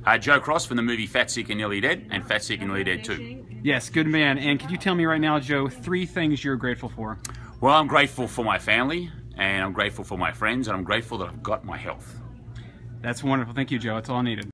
Joe Cross from the movie Fat, Sick and Nearly Dead, and Fat, Sick and Nearly Dead 2. Yes, good man. And could you tell me right now, Joe, 3 things you're grateful for? Well, I'm grateful for my family, and I'm grateful for my friends, and I'm grateful that I've got my health. That's wonderful. Thank you, Joe. That's all I needed.